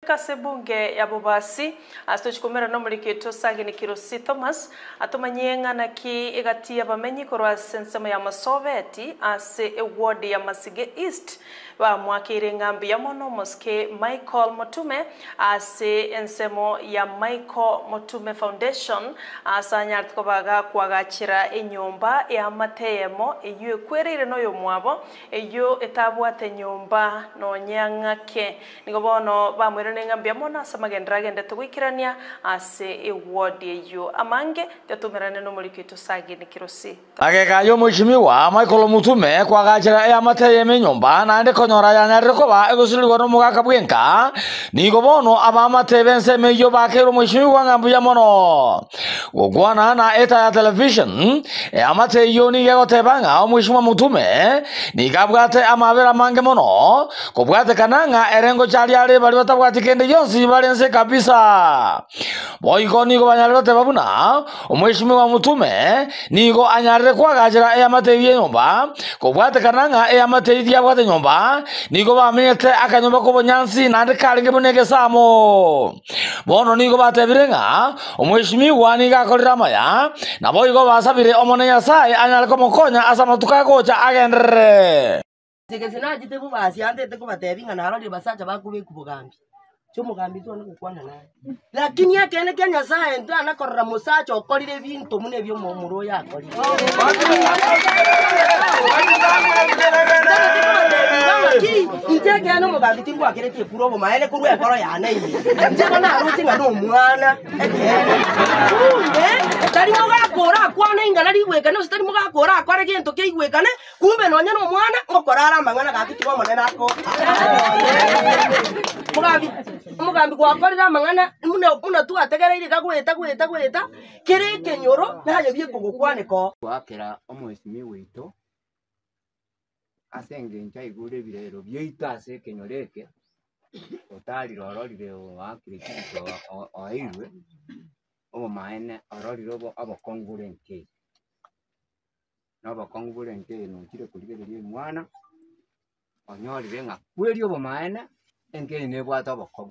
Kasebunge ya Bobasi astochikomera no muri keto sagini Kirosi Thomas atumanyenga na ki igati abamenyi korwa sensema ya Mosobeti ase award ya Masige East wa mwakire ngambi ya mono moske Michael Motume ase ensemo ya Michael Motume Foundation asanya tkobaga kwagachira enyomba ya mateyemo eyo kwerire no yo mwabo eyo etabwate nyomba no nyangake nigobono bamwere ngambi ya mono asamagendra gende tugikirania ase award eyo amange tetumerane no muri kito sagini Kirosi ageka yo mushimiwa Michael Motume kwagachira ya mateyemo nyomba nande konyora yanarikoba egosilirwa no mugaka bwenka nigobono abamatebense meyo bakero mushimiwa ngambi ya mono gogwana na eta ya television amate yoni yagotebanga omushimwa Motume nigabwate amabera mange mono kobwate kananga erengo chali ale bali batabwate kende yonsi balense kabisa boyiko nigo banyarote babuna omushimwa Motume nigo anyarire kwagajira amate yenyomba kobwate kananga amate yabwate nyomba nigo bamenyete akanyomba ko bonyansi nande kalinge bonege samo bono nigo batebirenga omushimwa niga kolira maya nabo igo basabire omone Nyasaye anyale ko mokonya asamatuka gocha agendere Tegezina jitebu basi ande teko batebinga na harali basacha bakube kubugambi mugambi tu anakukwana naye lakini yakene kya Nyasaye ndo anakorera musacha okolire bintu mune byo mumuro yakolire Intege ano mugambi tingu akerete kurobo maele kurwe koro ya nayi njego na ruti ngano mwana tari mugakora kwana ingana liweka no tari mugakora akware kintu kiigwekane kumbe nonya no mwana ngokorara mangana gakitwa monena ako mugambi gwakorera mangana muna tu ategereire gagweta kiri kenyoro nayo byekugukwaniko gwakera omwesimi wito asenge ncha igure birero byeitase kenyoreke otali rororire wakire kito oirwe obo maene ororire obo abakongurenke n'abakongurenke no kire kuligererie mwana onyorire nga kweri obo maene engene nebwata abakongu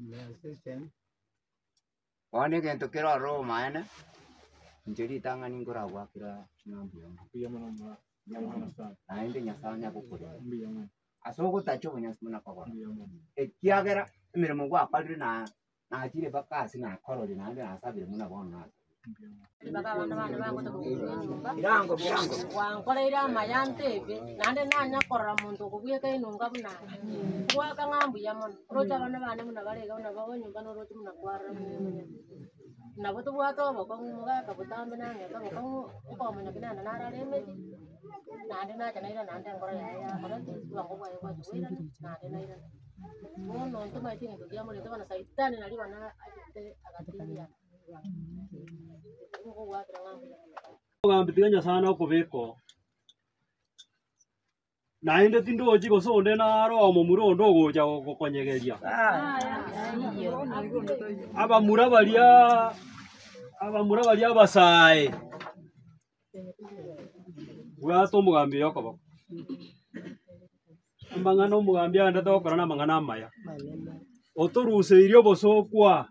wane gento kero ro maene njeri tanga ningora gwakira ngambi yangu naende Nyasaye akukore asoko tacho bonyasmana kwa ekiagera emirimo gwakwalire na akire bakasi na korori nande asabire muna bona bana bango birango wankorera amayante nande nanya korra muntu kubweka inunga buna kwa kangambu yamono rocha bana muna barega bana babonye bana rocha muna kwara nabo tubwato bakonga kabutambe nange bakonga ukomanya kinana nararemeti nande nacha naira nande ngora ya korati bangobwa yego juwira nande naira mono ntuma itinga kudia muri tobana saitani nali bana agite agatiya mugambi tiganya sana okubeko nainde tindoji gosonde naro omurundo goja gokonyegeria abamura balia basae wato mugambi yokobo mangano mugambi anda tokora na mangana maya otoruse irio bosokwa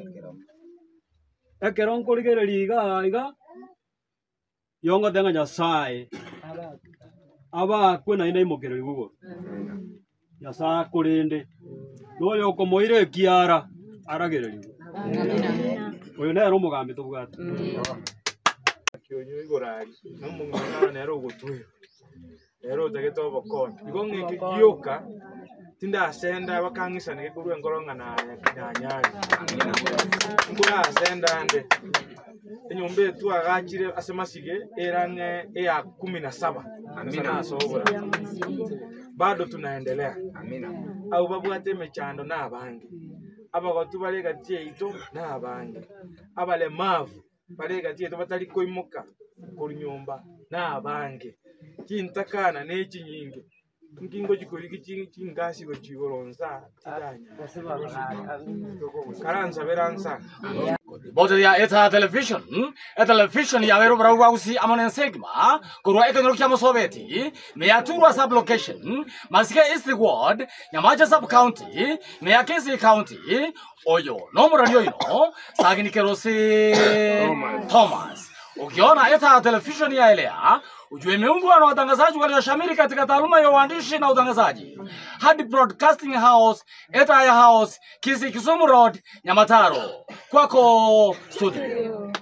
ekeron kuligereri iga yongo tenga Nyasaye aba kwena ina imokereri gugo Nyasaye kurinde noyo okomoire kiara aragereri oyo nero mugambi tubwata kyonyo igorari no mungana nero gutwe rero tageto bokon igonge kiyoka tinda asenda bakangisana kurwe ngoronga na nyari ngura asenda ande enyombe tu agachire asemasige erange ya 17 amina sobora bado tunaendelea amina au babwate mechando na abange abagotu balega tieito na abange abale mavu balega tieito batali koimoka kunyomba na abange kintakana nechi nyingi ngingo jikoriki chingasi go chigoronza tidanya karanza beranza Bote ya eta television, television ya wero bra wausi amone segma, kurwa ekenro kya Mosobeti, me ya turwa sub location, Masige East ward, Nyamaja sub county, me ya Kesi county, oyo, no muraniyo ino, sagini kerosi Thomas. Ukiona eta television ya elea, ujue imeundwa na watangazaji walioshamiri katika taaluma ya uandishi na utangazaji. Hadi Broadcasting House, eta ya house, Kisumu Road, Nyamataro. Kwako studio.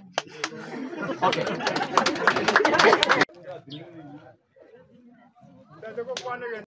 Okay.